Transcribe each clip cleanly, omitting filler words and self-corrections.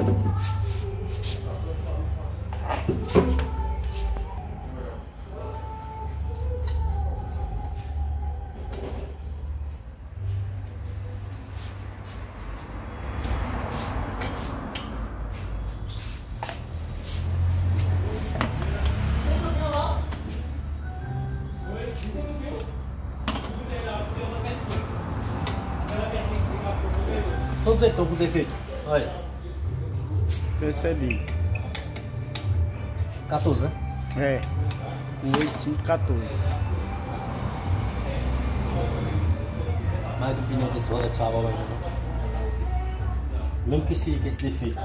Todos eles estão com defeito. Olha. Percebi. 14, né? É. 18514. Mais do pneu desse roda que sua válvula, né? Mesmo que esse defeito.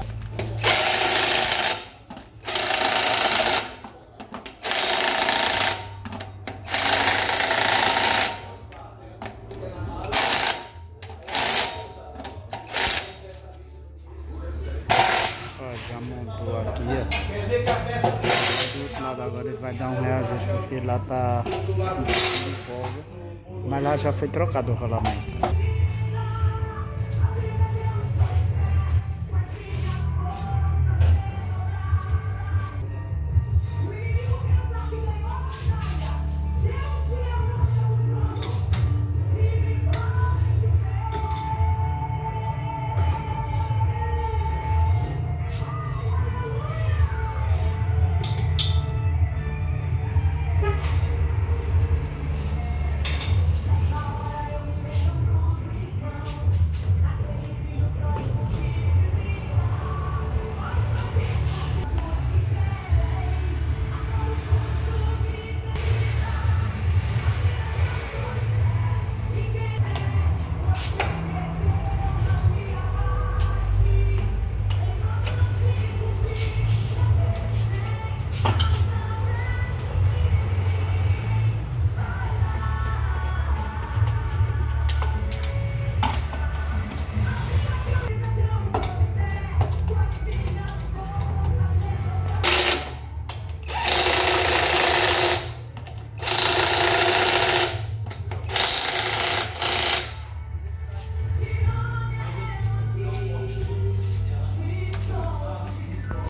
Já montou aqui, ó. Do outro lado agora ele vai dar um reajuste porque lá tá de folga. Mas lá já foi trocado o rolamento.